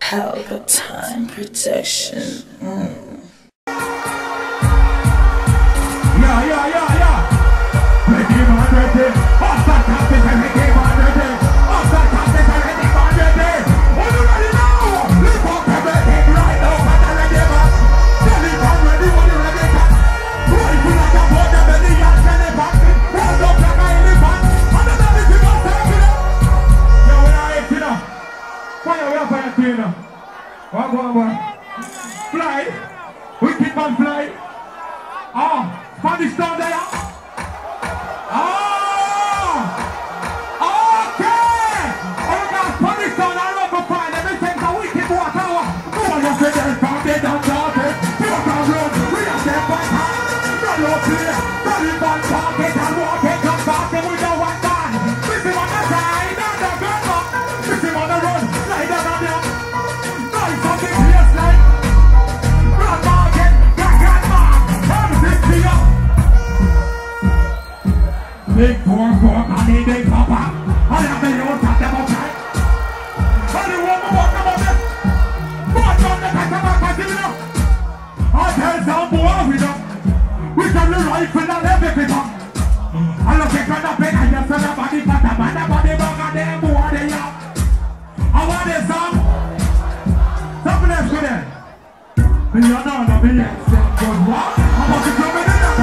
Palpatine protection. Fly, wicked man fly. Spanish down there. Okay. Oh God, Spanish down. I love the fire. Let me take the wicked water. No one has been there. Found it down there. Walk on road. We are there by hand. Run up here. Run in one pocket and walk it. Come back and we know what done. Miss him on the side. And the gun up. Miss him on the road. Lie down on him. Nice on the place like. Big four, I need a papa. I have a little tap about that. I don't want to walk about it. But on the back of my casino, I tell some boy we know. We can do life without everything. I don't think I'm not big. I just said nobody but the man about the bug and them boy they are. I want this song. Something else good there. Me and all of me except good one. I'm about to come in there.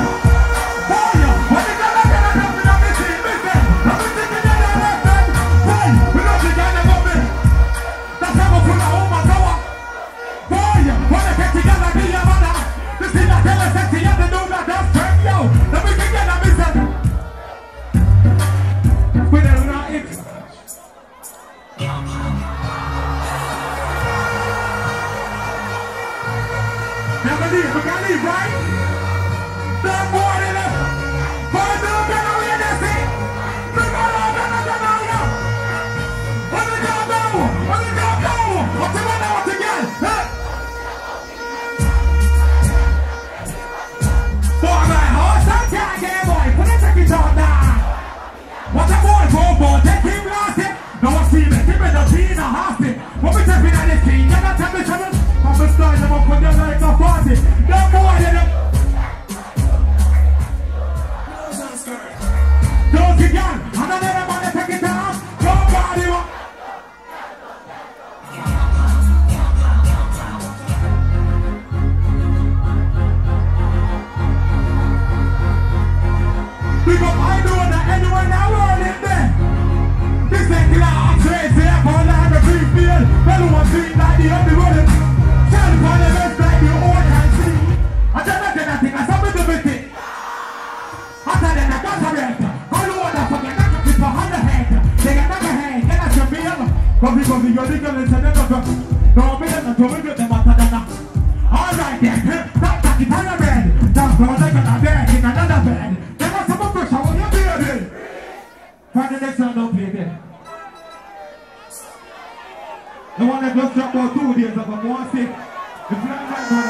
The one that just dropped out 2 days ago, more sick. The plan right now,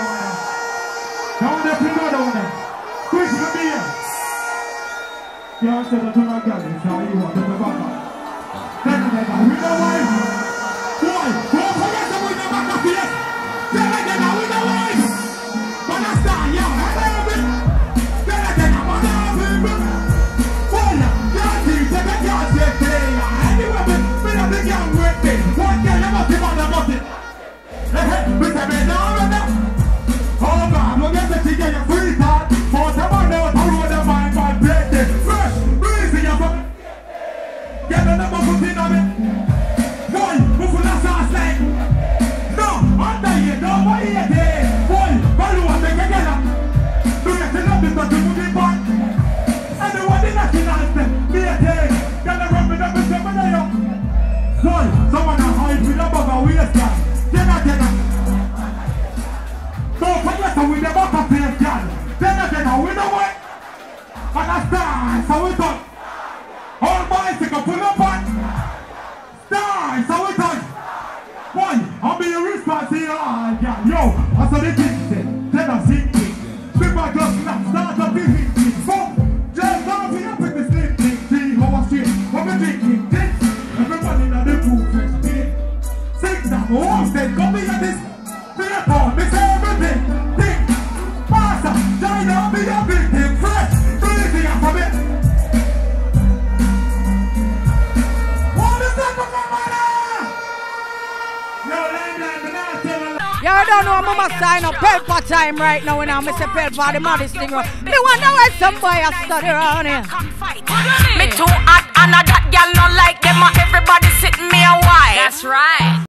down there, down there. Quick to me here. You said that you're not getting it, so you want to go back. Then we know why. Why? Don't forget that we know back up here. Then again, we know why. But that's not, yeah, I love it. Then again, I'm on it. Well, you're see, take a chance, take it. Anyway, we don't think I'm with it. One day, I'm not about it. We say, man, no. Oh, God, we'll get the chicken and free thought. For someone else, I roll the mind by plate. Fresh, breezy, you're from. Get the number 15 of it. Boy, who full of sauce like. No, under here, nobody here there. Boy, follow us, make a get up. Do you see nothing but you move it back? Anyone in that thing, me a take. Get the rub it up and step in there. Boy, someone a hide with a bug of waistline. Jenna. Don't forget to win the back of place, girl. Jenna, win the way. Understand? So we done. All bicycle, pull up on. Start, so we done. Boy, I'll be your response here, girl. Yo, I saw the thing said. Jenna sinking. People just start up the hitting. Boom. Just don't be up with the slim thing. See how I see. What we drinking? Everybody in the pool, fresh beer. Sing things that most they come in this. Me a phone, me say everything. Think, faster, join up, be a big thing. Fresh, breezy up a bit. What is that for my mother? Yo, Limelight, me not tell a lie. Yo, I don't know, I'm gonna sign up Pelpa time right now when I'm Mr. Pelpa, the maddest thing. Me wonder why some boy a study around here. Me too hot and a that girl not like them. Everybody sitting me a while. That's right.